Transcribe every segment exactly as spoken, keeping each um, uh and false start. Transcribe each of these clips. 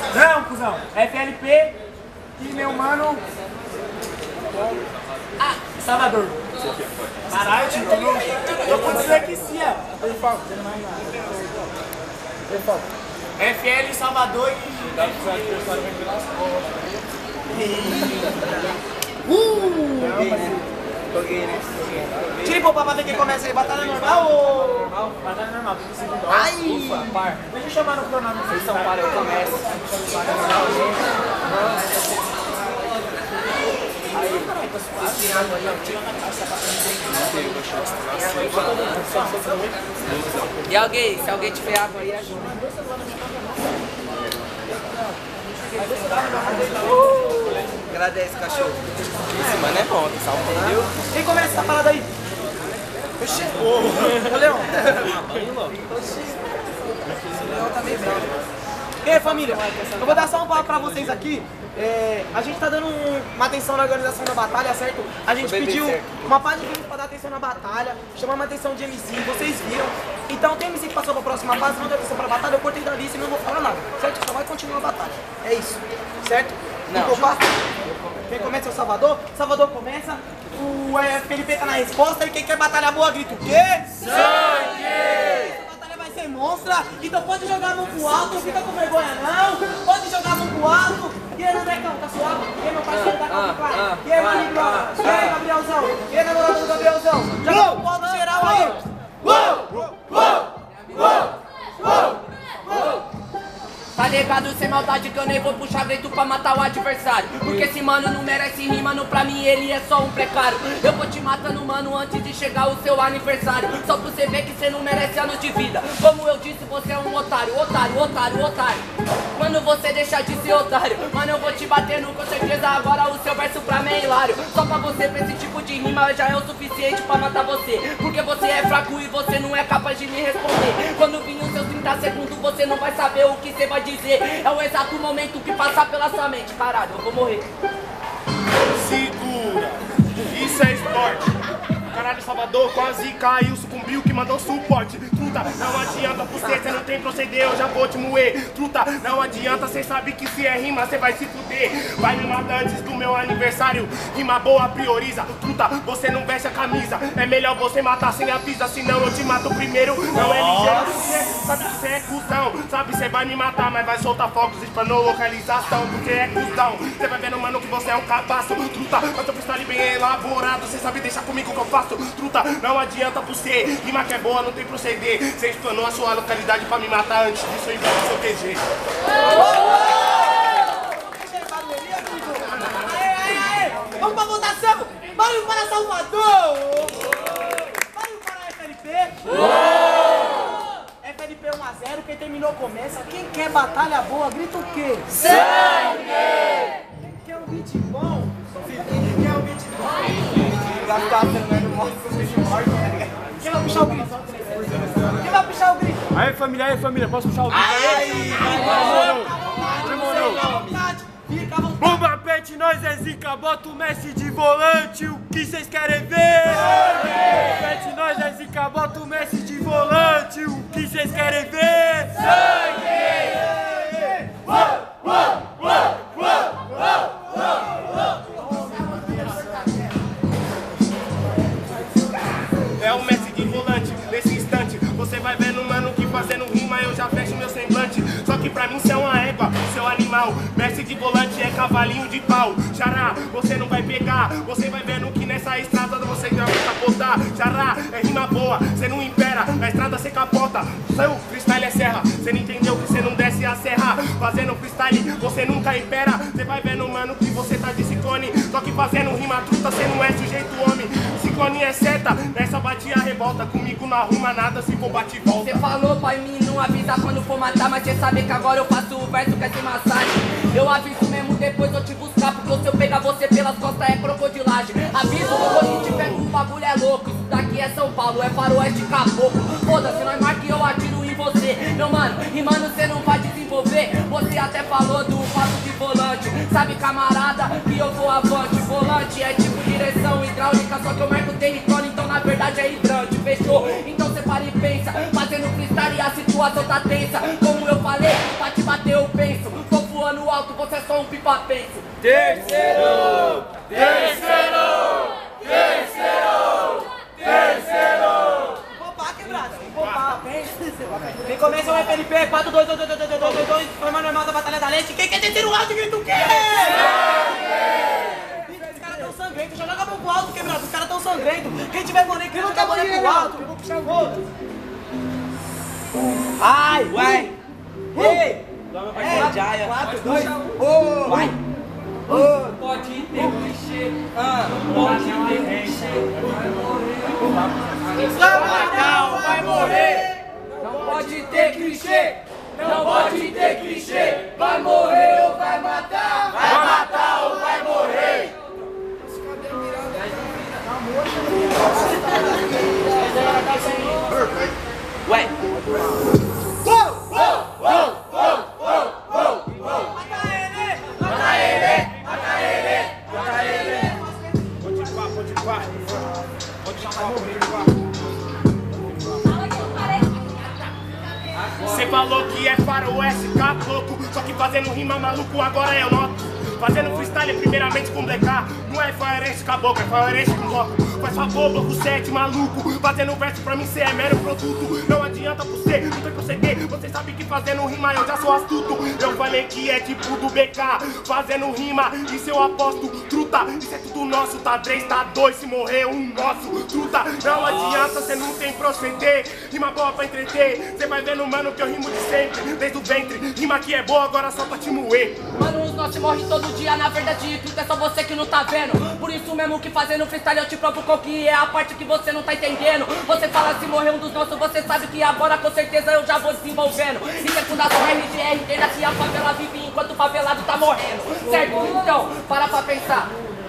Não, cuzão. F L P e meu mano... Ah, Salvador. Caralho, tio, eu não... Eu vou dizer aqui sim, ó. Eu falo. Eu falo. F L, Salvador e... Dá pra ser adversário vem pelas costas. Uh! Toguei, né? Tira e poupar pra ver quem começa aí. Batalha normal ou... Normal? Batalha normal, tudo segundo. Ai! Ufa, par. Deixa eu chamar no cronômetro. Vocês são par, eu começo. E alguém, se alguém tiver água aí, ajuda. Uh, agradece, cachorro. Esse mano é bom, pessoal, entendeu? Quem começa essa parada aí? Oxi! Ô, Leão! Oxi! O Leão tá meio bravo. E aí, família? Eu vou dar só um papo pra vocês aqui. É, a gente tá dando um, uma atenção na organização da batalha, certo? A gente pediu uma página de gente pra dar atenção na batalha, chamamos a atenção de M C, vocês viram. Então tem M C que passou pra próxima fase, não deu atenção pra batalha, eu cortei da lista e não vou falar nada, certo? Só vai continuar a batalha. É isso, certo? Não. Quem começa é o Salvador, Salvador começa, o é, Felipe tá na resposta e quem quer batalha boa grita o quê? Sangue! Vai ser monstra, então pode jogar a mão pro alto, não fica com vergonha não, pode jogar a mão pro alto. E aí, Andrecão, tá suave? E aí, meu parceiro, tá com claro? E aí, Maninho, e aí, Gabrielzão? E aí, namorado do Gabrielzão? Joga pro alto geral aí! Uou! Uou! Uou! Uou! Tá ligado sem maldade que eu nem vou puxar grito pra matar o adversário. Porque esse mano não merece rir, mano, pra mim ele é só um precário. Eu vou te matando, mano, antes de chegar o seu aniversário. Só pra você ver que você não merece anos de vida. Como eu disse, você é um otário, otário, otário, otário. Quando você deixar de ser otário, mano, eu vou te batendo com certeza. Agora o seu verso pra mim é hilário. Só pra você, pra esse tipo de rima já é o suficiente pra matar você. Porque você é fraco e você não é capaz de me responder. Quando vir os seus trinta segundos, você não vai saber o que você vai dizer. É o exato momento que passar pela sua mente. Caralho, eu vou morrer. Segura, isso é esporte. Caralho, Salvador quase caiu, sucumbiu, que mandou suporte. Truta, não adianta você, cê não tem proceder, eu já vou te moer. Truta, não adianta, cê sabe que se é rima, cê vai se fuder. Vai me matar antes do meu aniversário, rima boa prioriza. Truta, você não veste a camisa, é melhor você matar sem avisa, senão eu te mato primeiro. Não é ligeiro, você sabe que cê é cuzão. Sabe, cê vai me matar, mas vai soltar fogos pra não localização, porque é cuzão. Cê vai vendo, mano, que você é um cabaço. Truta, mas teu freestyle bem elaborado, cê sabe deixar comigo que eu faço. Truta, não adianta por ser rima que é boa, não tem proceder. Você explanou a sua localidade pra me matar antes disso, eu invento seu Q G. Vamos pra votação! Barulho para Salvador! Barulho para F L P! F L P um a zero, quem terminou começa. Quem quer batalha boa, grita o quê? Sangue! Quem quer um beat bom? Quem quer um beat bom? Quem vai puxar o grito? Quem vai puxar o grito? Aí, família, aí, família, posso puxar o grito? Aí! Demorou! Fica à vontade! Bomba pet, nós é zica, bota o Messi de volante, o que vocês querem ver? Pet, nós é zica, bota o Messi de volante, o que vocês querem ver? Sangue! É o Messi de volante, nesse instante você vai vendo, mano, que fazendo rima eu já fecho meu semblante. Só que pra mim cê é uma égua, seu animal. Messi de volante é cavalinho de pau. Xará, você não vai pegar, você vai vendo que nessa estrada você já vai capotar. Xará, é rima boa, cê não impera, na estrada cê capota. Seu freestyle é serra, cê não entendeu que cê não desce a serra. Fazendo freestyle, você nunca impera. Cê vai vendo, mano, que você tá de ciclone. Só que fazendo rima truta, cê não é sujeito homem. Ciclone é seta, nessa batia revolta. Comigo não arruma nada, se for bate e volta. Cê falou pra mim não avisa quando for matar, mas cê sabe que agora eu faço o verso com essa massagem. Eu aviso mesmo, depois eu te buscar, porque se eu pegar você pelas costas é crocodilagem. Aviso, quando te pego, o bagulho é louco. Isso daqui é São Paulo, é faroeste caboclo. Foda-se, nós marca e eu atiro em você. Meu mano, rimando cê não vai desenvolver. Você até falou do passo de volante. Sabe, camarada, que eu vou avante. Volante é tipo direção hidráulica, só que eu marco território, então na verdade é hidrante. Fechou? Então cê para e pensa, fazendo freestyle e a situação tá tensa. Como eu falei, pra te bater eu penso. Tô voando só um pipa penso. Terceiro! Terceiro! Terceiro! Terceiro! Poupar, quebrado. Poupar. Quem começa é o F L P, quatro, dois, dois, dois, dois, dois, dois, dois, forma normal da Batalha da Leste. Quem quer terceiro round, grita o quê? Os caras tão sangrentos, já joga a mão pro alto, quebrado. Os caras tão sangrentos. Quem tiver boneco, quem não quer boneco pro alto. Eu vou puxar o outro. Ai, vai. Ei. É, quatro, dois, um. Vai. Oh. Pode ter clichê, ah, pode ter clichê. Samadão vai morrer. Não pode ter clichê, não pode ter clichê. Vai morrer ou vai matar? Vai matar ou vai morrer? Ué. Você falou que é faroeste, caboclo, só que fazendo rima maluco agora eu noto. Fazendo freestyle primeiramente com Black A. Não é faroeste caboclo, é faroeste com bloco. Faz favor, bloco sete, maluco. Fazendo verso pra mim cê é mero produto. Não adianta você, não tem proceder. Você sabe que fazendo rima eu já sou astuto. Eu falei que é tipo do B K. Fazendo rima, isso eu aposto. Truta, isso é tudo nosso. Tá três, tá dois, se morrer um nosso. Truta, não adianta, cê não tem proceder. Rima boa pra entreter. Cê vai vendo, mano, que eu rimo de sempre. Desde o ventre, rima que é boa, agora só pra te moer. Mano, os nossos morrem todo dia, na verdade tudo é só você que não tá vendo. Por isso mesmo que fazendo freestyle eu te provo qual que é a parte que você não tá entendendo. Você fala se morrer um dos nossos, você sabe que agora com certeza eu já vou desenvolvendo. Isso é fundação R G R, entenda que a favela vive enquanto o favelado tá morrendo. Certo? Então, para pra pensar.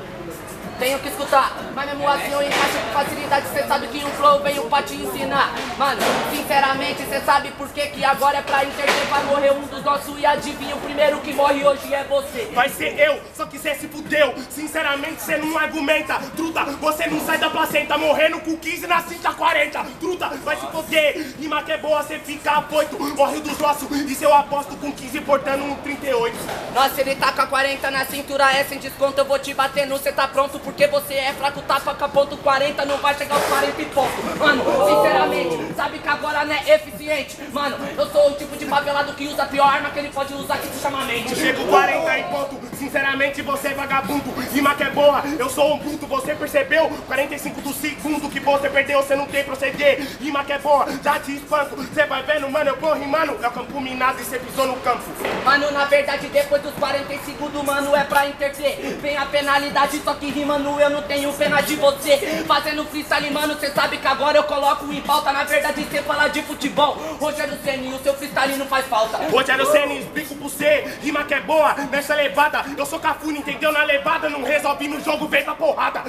Tenho que escutar, mas mesmo assim eu encaixo com facilidade. Cê sabe que o flow veio pra te ensinar. Mano, sinceramente cê sabe por que que agora é pra interter. Vai morrer um dos nossos e adivinha, o primeiro que morre hoje é você. Vai ser eu, só que cê se fudeu. Sinceramente cê não argumenta. Truta, você não sai da placenta. Morrendo com quinze na cinta quarenta. Truta, vai se foder. Rima que é boa, cê fica afoito. Morre dos nossos, isso eu aposto com quinze portando um trinta e oito. Nossa, ele tá com a quarenta na cintura, é sem desconto. Eu vou te bater no, cê tá pronto? Porque você é fraco, tapa com a ponto quarenta, não vai chegar aos quarenta e pouco. Mano, sinceramente, sabe que agora não é eficiente. Mano, eu sou o tipo de favelado que usa a pior arma que ele pode usar, que se chama mente. Chego quarenta em ponto, sinceramente você é vagabundo. Rima que é boa, eu sou um bruto, você percebeu? quarenta e cinco do segundo que você perdeu, você não tem proceder. Rima que é boa, já te espanco. Você vai vendo, mano, eu vou rimando. É o campo minado e cê pisou no campo. Mano, na verdade, depois dos quarenta e cinco do mano é pra interter. Vem a penalidade, só que rimando eu não tenho pena de você. Fazendo freestyle, mano, cê sabe que agora eu coloco em pauta. Na verdade, cê fala de futebol. Rogério Ceni, o seu freestyle não faz falta. Rogério Ceni, explico pra você. Rima que é boa, nessa levada. Eu sou Cafune, entendeu? Na levada, não resolvi no jogo, vem da porrada.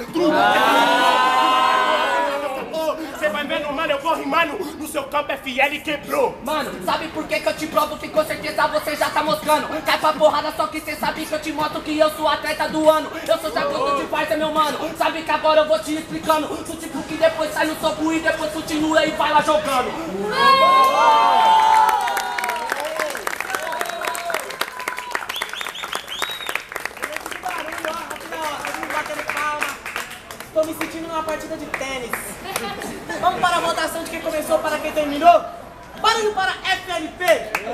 Você vai vendo, mano, eu vou rimando. No seu campo F L quebrou. Mano, sabe por que que eu te provo que com certeza você já tá moscando? Cai pra porrada, só que cê sabe que eu te mostro que eu sou atleta do ano. Eu sou jacoto de farsa, meu mano. Sabe que agora eu vou te explicando. Do tipo que depois sai no soco e depois continua e vai lá jogando. Estou me sentindo numa partida de tênis. Vamos para a votação de quem começou para quem terminou. Barulho para F L P.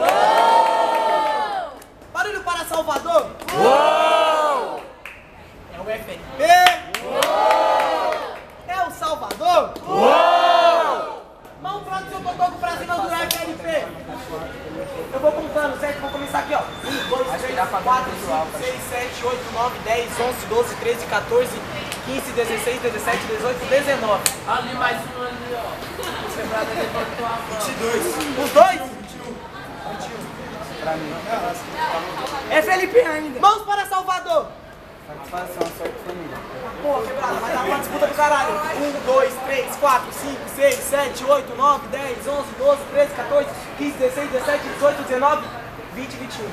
Uou! Barulho para Salvador. Uou! É o F L P. Uou! É o Salvador. Uou! Mão pro lado do seu cotoco pra cima do F L P. Eu vou contando, certo? Vou começar aqui, ó. um, dois, três, quatro, cinco, seis, sete, oito, nove, dez, onze, doze, treze, quatorze, quinze, dezesseis, dezessete, dezoito, dezenove. Ali mais um ali, ó. vinte e dois. Os dois? vinte e um. Pra mim. F L P ainda. Mãos para Salvador. Satisfação, sorte família. Pô, quebrada, vai dar uma disputa do caralho. um, dois, três, quatro, cinco, seis, sete, oito, nove, dez, onze, doze, treze, quatorze, quinze, dezesseis, dezessete, dezoito, dezenove, vinte, vinte e um.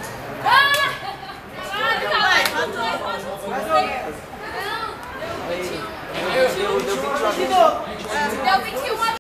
Mais ou menos. Deu vinte e um. De novo. Deu vinte e um.